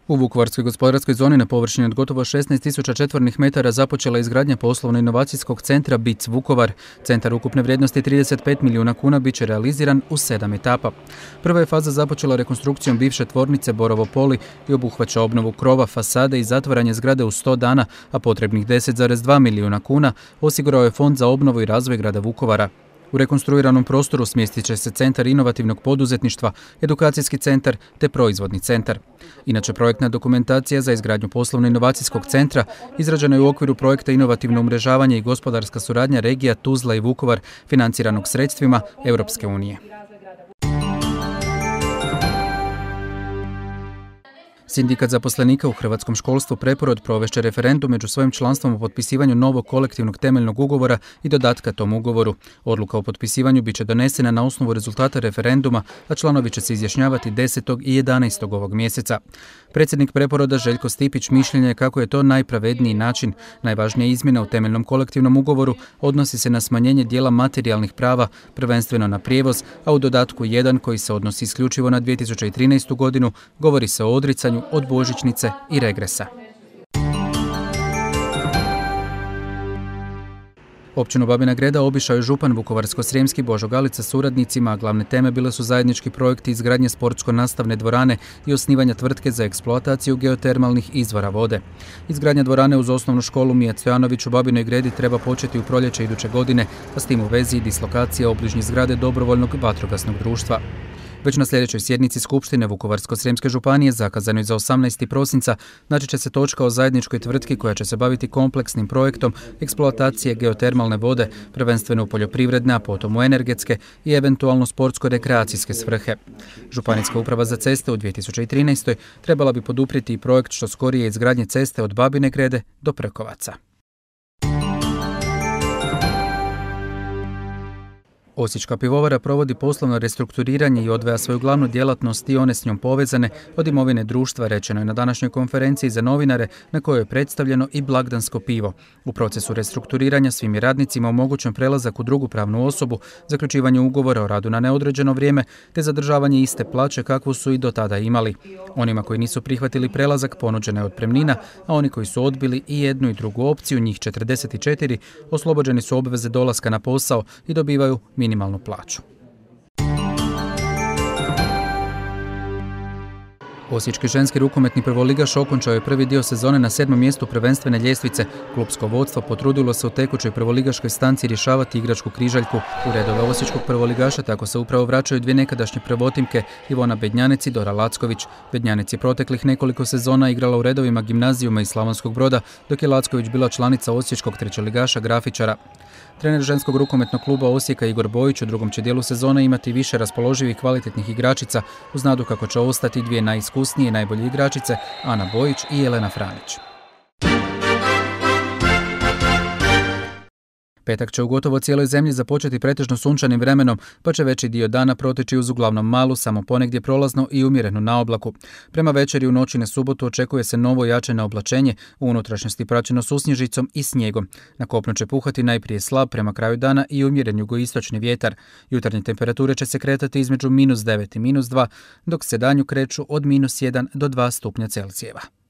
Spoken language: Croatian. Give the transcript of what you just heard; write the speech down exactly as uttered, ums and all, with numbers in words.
U Vukovarskoj gospodarskoj zoni na površini od gotovo šesnaest tisuća četvornih metara započela je izgradnja poslovno-inovacijskog centra B I C Vukovar. Centar ukupne vrijednosti trideset pet milijuna kuna bit će realiziran u sedam etapa. Prva je faza započela rekonstrukcijom bivše tvornice Borovo Poli i obuhvaća obnovu krova, fasade i zatvaranje zgrade u sto dana, a potrebnih deset zarez dva milijuna kuna osigurao je Fond za obnovu i razvoj grada Vukovara. U rekonstruiranom prostoru smjestit će se centar inovativnog poduzetništva, edukacijski centar te proizvodni centar. Inače, projektna dokumentacija za izgradnju poslovno-inovacijskog centra izrađena je u okviru projekta Inovativno umrežavanje i gospodarska suradnja regija Tuzla i Vukovar, financiranog sredstvima Europske unije. Sindikat zaposlenika u hrvatskom školstvu Preporod provešće referendum među svojim članstvom o potpisivanju novog kolektivnog temeljnog ugovora i dodatka tom ugovoru. Odluka o potpisivanju biće donesena na osnovu rezultata referenduma, a članovi će se izjašnjavati desetog i jedanaestog ovog mjeseca. Predsjednik Preporoda Željko Stipić mišljenja je kako je to najpravedniji način. Najvažnija izmjena u temeljnom kolektivnom ugovoru odnosi se na smanjenje dijela materijalnih prava, prvenstveno na prijevoz, a u dodatku jedan koji se odnosi isključivo na dvije tisuće trinaestu godinu govori se o odricanju od božićnice i regresa. Općinu Babina Greda obišao je župan Vukovarsko-srijemski Božo Galić sa suradnicima, a glavne teme bile su zajednički projekti izgradnje sportsko-nastavne dvorane i osnivanja tvrtke za eksploataciju geotermalnih izvora vode. Izgradnja dvorane uz osnovnu školu Mijat Stojanović u Babinoj Gredi treba početi u proljeće iduće godine, a s tim u vezi i dislokacija obližnje zgrade dobrovoljnog vatrogasnog društva. Već na sljedećoj sjednici Skupštine Vukovarsko-srijemske županije, zakazanoj za osamnaesti prosinca, naći će se točka o zajedničkoj tvrtki koja će se baviti kompleksnim projektom eksploatacije geotermalne vode, prvenstveno u poljoprivredne, a potom u energetske i eventualno sportsko-rekreacijske svrhe. Županijska uprava za ceste u dvije tisuće trinaestoj trebala bi poduprijeti i projekt što skorije izgradnje ceste od Babine Grede do Prkovaca. Osječka pivovara provodi poslovno restrukturiranje i odvaja svoju glavnu djelatnost i one s njom povezane od imovine društva, rečeno je na današnjoj konferenciji za novinare na kojoj je predstavljeno i blagdansko pivo. U procesu restrukturiranja svim je radnicima omogućen prelazak u drugu pravnu osobu, zaključivanje ugovora o radu na neodređeno vrijeme te zadržavanje iste plaće kakvu su i do tada imali. Onima koji nisu prihvatili prelazak ponuđena je otpremnina, a oni koji su odbili i jednu i drugu opciju, njih četrdeset četiri, oslobođeni su obveze dolaska na posao i dobivaju minimalnu plaću. Osječki ženski rukometni prvoligaš okončao je prvi dio sezone na sedmom mjestu prvenstvene ljestvice. Klupsko vodstvo potrudilo se u tekućoj prvoligaškoj stanci rješavati igračku križaljku. U redove osječkog prvoligaša tako se upravo vraćaju dvije nekadašnje prvotimke, Ivona Bednjanec i Dora Lacković. Bednjanec je proteklih nekoliko sezona igrala u redovima Gimnazijuma iz Slavonskog Broda, dok je Lacković bila članica osječkog trećoligaša Grafičara. Trener ženskog rukometnog kluba Osijeka Igor Bojić u drugom će dijelu sezone imati više raspoloživih kvalitetnih igračica, uz nadu kako će ostati dvije najiskusnije i najbolje igračice, Ana Bojić i Jelena Franić. Petak će u gotovo cijeloj zemlji započeti pretežno sunčanim vremenom, pa će veći dio dana proteći uz uglavnom malu, samo ponegdje prolazno i umjerenu naoblaku. Prema večeri u noći na subotu očekuje se novo jače naoblačenje, u unutrašnjosti praćeno susnježicom i snijegom. Na kopnu će puhati najprije slab, prema kraju dana i umjeren jugoistočni vjetar. Jutarnje temperature će se kretati između minus devet i minus dva, dok se danju kreću od minus jedan do dva stupnja Celzijeva.